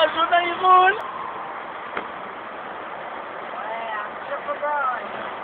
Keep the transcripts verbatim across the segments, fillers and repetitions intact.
le jaune il roule. Ouais, un chocolat.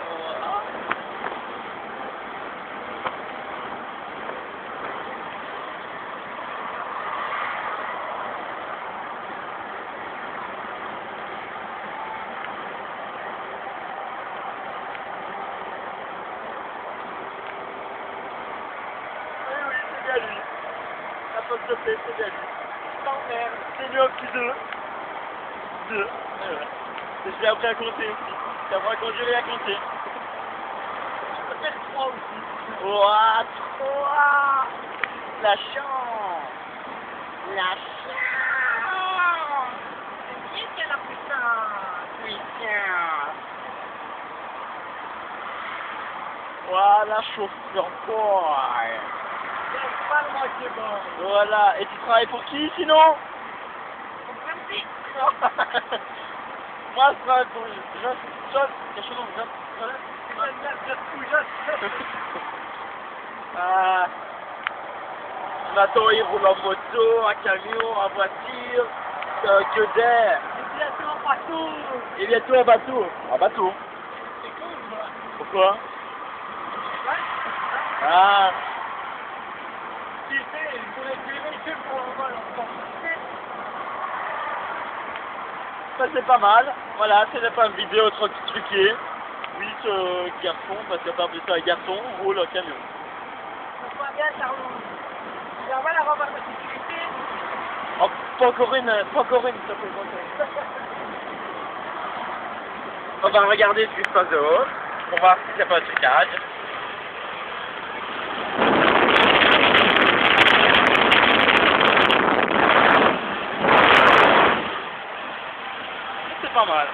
Oui, oui, c'est bien lui. La poste de paix, c'est bien lui. T'emmerdes. C'est lui un petit deux. Deux. Et ouais. Et je l'ai appris à compter aussi. J'ai appris à conduire et à compter. Tu peux faire trois aussi. Ouah, trois. La chance. La chance. C'est qui qui a la puissance? Puissance. Voilà, chauffeur boy. C'est pas le moitié bon. Voilà. Et tu travailles pour qui sinon? Au principe. Moi, je travaille pour Just, Just, quelque chose comme Just, Ah. Maintenant, il roule en moto, en camion, en voiture, euh, que d'air. Et bientôt en bateau. Et bientôt en bateau. En bateau. C'est cool, quoi. Pourquoi? Ouais. Ah. Tu sais, il voulait tirer que pour le vol en France. Ça c'est pas mal. Voilà, c'est pas une vidéo trop truquée. Oui, ce garçon, parce qu'on peut appeler ça un garçon, roule en camion. Ça va bien, ça roule. Tu vas voir la robe de sécurité. Oh, pas encore une, pas encore une, ça peut pas encore. On va regarder ce qui se passe dehors, pour voir si c'est pas un trucage. C'est pas mal.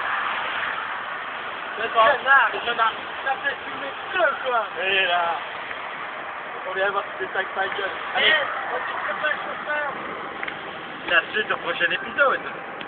C'est pas Connard. C'est connard. Ça fait fumer deux, quoi. Et là, on vient voir si c'est ça que ta gueule. Eh, Allez, on dit que c'est pas un chauffeur. la suite au prochain épisode.